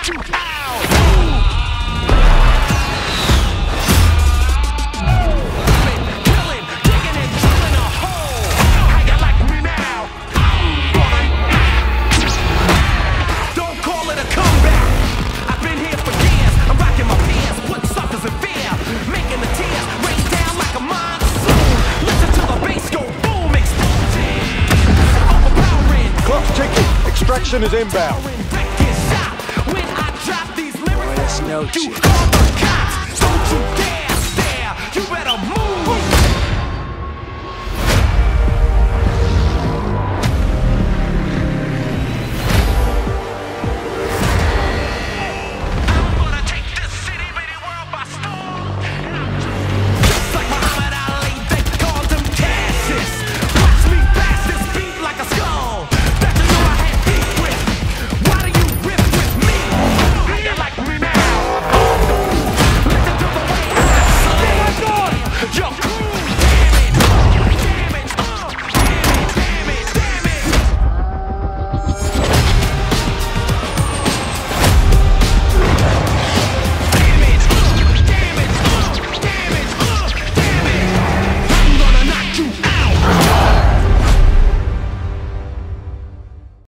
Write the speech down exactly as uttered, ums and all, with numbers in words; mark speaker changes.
Speaker 1: you out. Killing, digging and drilling a hole. How you like me now? Don't call it a comeback. I've been here for years. I'm rocking my peers, putting suckers in fear, making the tears rain down like a monsoon. Listen to the bass go boom, explosion. Overpowering.
Speaker 2: Clock's ticking. Extraction is inbound.
Speaker 1: When I drop these lyrics,
Speaker 3: Boy, that's no
Speaker 1: you
Speaker 3: chick.
Speaker 1: call the cops. Don't you dare stare. You better move.